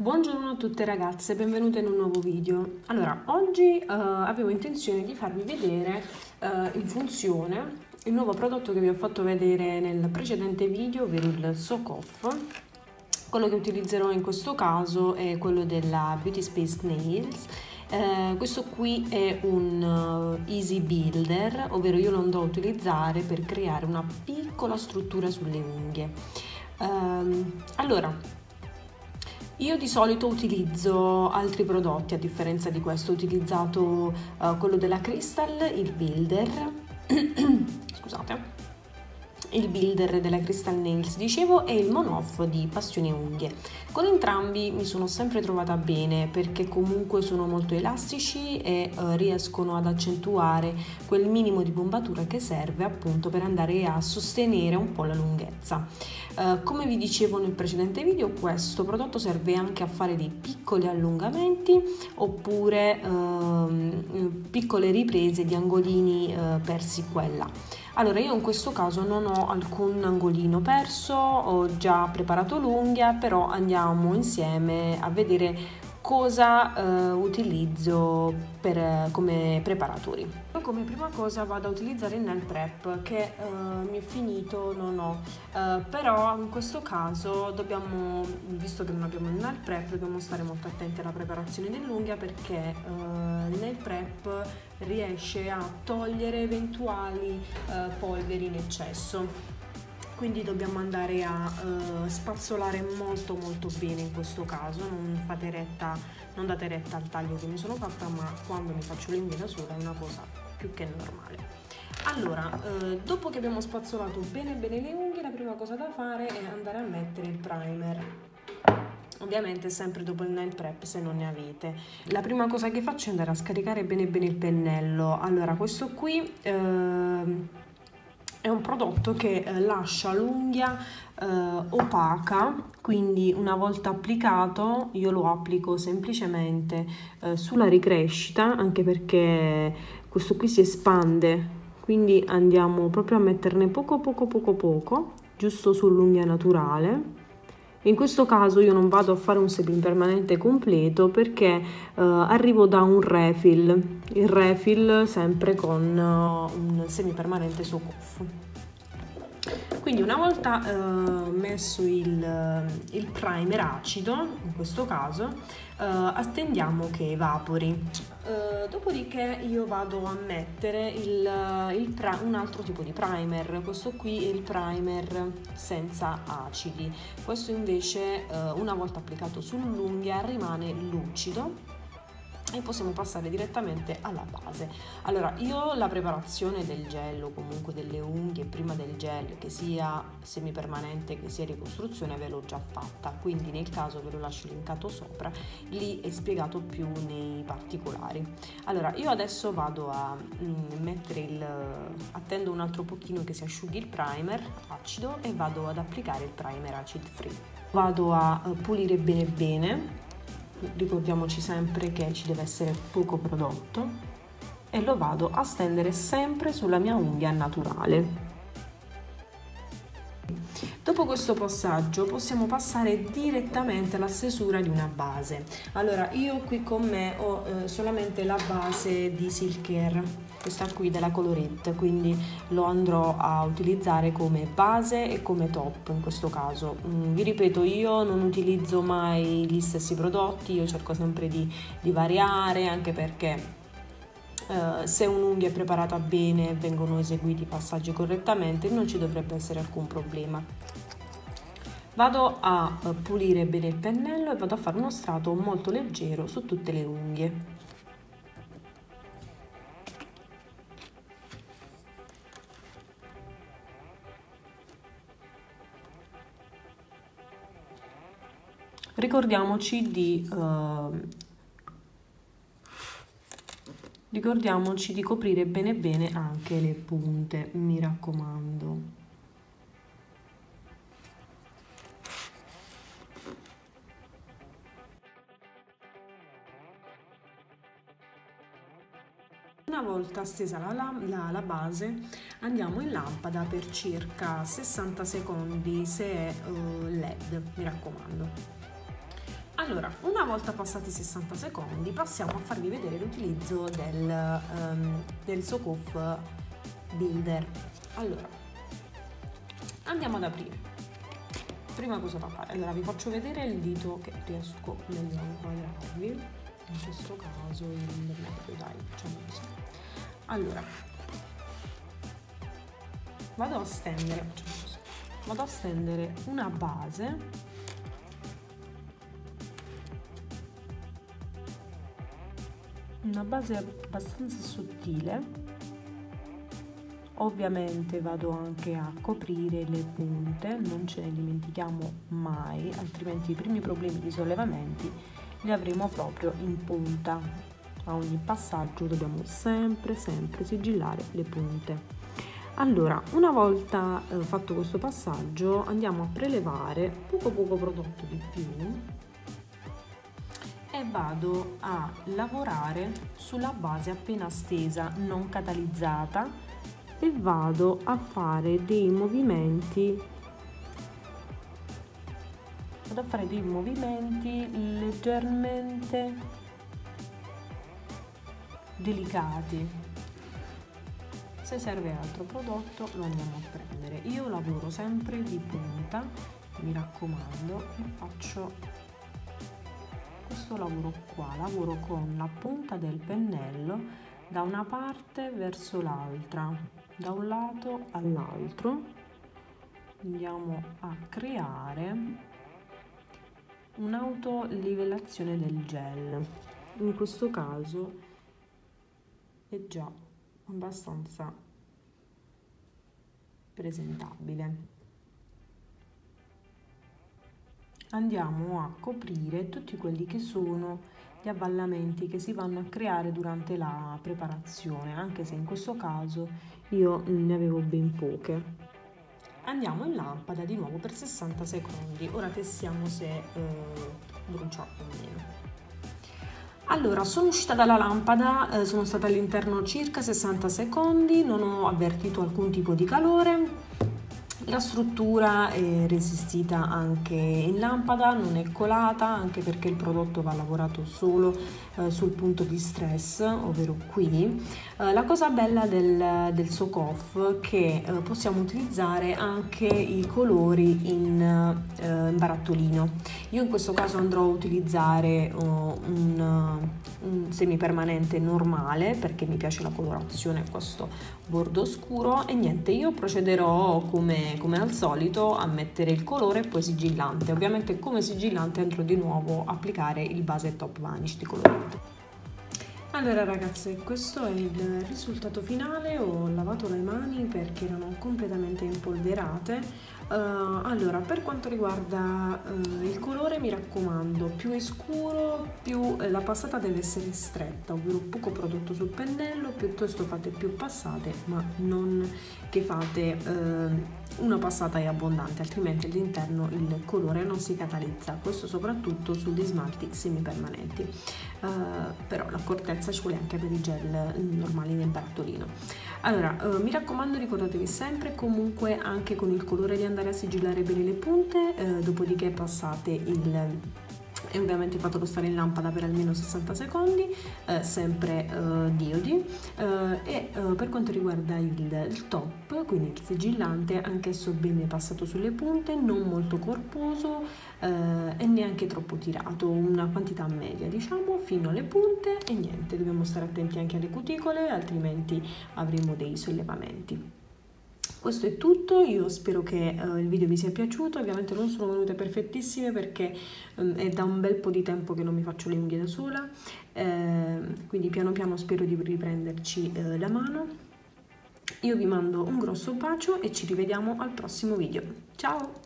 Buongiorno a tutte ragazze, benvenute in un nuovo video. Allora, oggi avevo intenzione di farvi vedere in funzione il nuovo prodotto che vi ho fatto vedere nel precedente video, ovvero il Soak Off. Quello che utilizzerò in questo caso è quello della Beauty Space Nails. Questo qui è un easy builder, ovvero io lo andrò a utilizzare per creare una piccola struttura sulle unghie. Allora, io di solito utilizzo altri prodotti, a differenza di questo ho utilizzato quello della Crystal, il builder, scusate, il builder della Crystal Nails, dicevo, e il Monoff di Passione Unghie. Con entrambi mi sono sempre trovata bene perché comunque sono molto elastici e riescono ad accentuare quel minimo di bombatura che serve appunto per andare a sostenere un po' la lunghezza. Come vi dicevo nel precedente video, questo prodotto serve anche a fare dei piccoli allungamenti oppure piccole riprese di angolini persi qua e là. Allora, io in questo caso non ho alcun angolino perso, ho già preparato l'unghia, però andiamo insieme a vedere cosa utilizzo come preparatori. Come prima cosa vado a utilizzare il nail prep che mi è finito, non ho, però in questo caso dobbiamo, visto che non abbiamo il nail prep, dobbiamo stare molto attenti alla preparazione dell'unghia perché il nail prep riesce a togliere eventuali polveri in eccesso. Quindi dobbiamo andare a spazzolare molto bene in questo caso, non date retta al taglio che mi sono fatta, ma quando mi faccio le unghie da sola è una cosa più che normale. Allora, dopo che abbiamo spazzolato bene le unghie, la prima cosa da fare è andare a mettere il primer. Ovviamente sempre dopo il nail prep se non ne avete. La prima cosa che faccio è andare a scaricare bene il pennello. Allora, questo qui è un prodotto che lascia l'unghia opaca, quindi una volta applicato io lo applico semplicemente sulla ricrescita, anche perché questo qui si espande, quindi andiamo proprio a metterne poco, giusto sull'unghia naturale. In questo caso io non vado a fare un semipermanente completo perché arrivo da un refill, il refill sempre con un semipermanente Soak Off. Quindi una volta messo il primer acido, in questo caso, attendiamo che evapori. Dopodiché io vado a mettere un altro tipo di primer. Questo qui è il primer senza acidi. Questo invece una volta applicato sull'unghia rimane lucido e possiamo passare direttamente alla base. Allora, io la preparazione del gel o comunque delle unghie prima del gel, che sia semipermanente che sia ricostruzione, ve l'ho già fatta, quindi nel caso ve lo lascio linkato sopra, lì è spiegato più nei particolari. Allora, io adesso vado a attendo un altro pochino che si asciughi il primer acido e vado ad applicare il primer acid free. Vado a pulire bene, ricordiamoci sempre che ci deve essere poco prodotto, e lo vado a stendere sempre sulla mia unghia naturale. Dopo questo passaggio possiamo passare direttamente alla stesura di una base. Allora, io qui con me ho solamente la base di Silkair, questa qui della Colorette, quindi lo andrò a utilizzare come base e come top in questo caso. Vi ripeto, io non utilizzo mai gli stessi prodotti, io cerco sempre di variare, anche perché se un'unghia è preparata bene e vengono eseguiti i passaggi correttamente non ci dovrebbe essere alcun problema. Vado a pulire bene il pennello e vado a fare uno strato molto leggero su tutte le unghie. Ricordiamoci di coprire bene anche le punte, mi raccomando. Una volta stesa la base, andiamo in lampada per circa 60 secondi se è LED, mi raccomando. Allora, una volta passati 60 secondi passiamo a farvi vedere l'utilizzo del Socof Builder. Allora, andiamo ad aprire. Prima cosa da fare? Allora, vi faccio vedere il dito che riesco meglio a inquadrarvi, in questo caso il medio, dai, facciamo così. Allora, vado a stendere una base abbastanza sottile. Ovviamente vado anche a coprire le punte, non ce ne dimentichiamo mai, altrimenti i primi problemi di sollevamenti li avremo proprio in punta. A ogni passaggio dobbiamo sempre sigillare le punte. Allora, una volta fatto questo passaggio, andiamo a prelevare poco prodotto di più e vado a lavorare sulla base appena stesa, non catalizzata, e vado a fare dei movimenti leggermente delicati. Se serve altro prodotto lo andiamo a prendere. Io lavoro sempre di punta, mi raccomando, e faccio questo lavoro qua, lavoro con la punta del pennello da una parte verso l'altra, da un lato all'altro. Andiamo a creare un'autolivellazione del gel. In questo caso è già abbastanza presentabile. Andiamo a coprire tutti quelli che sono gli avvallamenti che si vanno a creare durante la preparazione, anche se in questo caso io ne avevo ben poche. Andiamo in lampada di nuovo per 60 secondi, ora testiamo se brucia o meno. Allora, sono uscita dalla lampada, sono stata all'interno circa 60 secondi, non ho avvertito alcun tipo di calore. La struttura è resistita anche in lampada, non è colata, anche perché il prodotto va lavorato solo sul punto di stress, ovvero qui. La cosa bella del Socof è che possiamo utilizzare anche i colori in barattolino. Io in questo caso andrò a utilizzare un semipermanente normale perché mi piace la colorazione, questo bordo scuro, e niente, io procederò come al solito a mettere il colore e poi sigillante. Ovviamente come sigillante andrò di nuovo a applicare il base Top Vanish di colorante. Allora ragazze, questo è il risultato finale. Ho lavato le mani perché erano completamente impolverate. Allora, per quanto riguarda il colore, mi raccomando, più è scuro più la passata deve essere stretta, ovvero poco prodotto sul pennello, piuttosto fate più passate, ma non che fate una passata è abbondante, altrimenti all'interno il colore non si catalizza. Questo soprattutto su dei smalti semipermanenti, però l'accortezza ci vuole anche per i gel normali nel barattolino. Allora, mi raccomando, ricordatevi sempre comunque anche con il colore di andare a sigillare bene le punte, dopodiché passate e ovviamente fatelo stare in lampada per almeno 60 secondi, sempre diodi, e per quanto riguarda il top, quindi il sigillante, anch'esso bene passato sulle punte, non molto corposo e neanche troppo tirato, una quantità media diciamo fino alle punte, e niente, dobbiamo stare attenti anche alle cuticole, altrimenti avremo dei sollevamenti. Questo è tutto, io spero che il video vi sia piaciuto. Ovviamente non sono venute perfettissime perché è da un bel po' di tempo che non mi faccio le unghie da sola, quindi piano piano spero di riprenderci la mano. Io vi mando un grosso bacio e ci rivediamo al prossimo video. Ciao!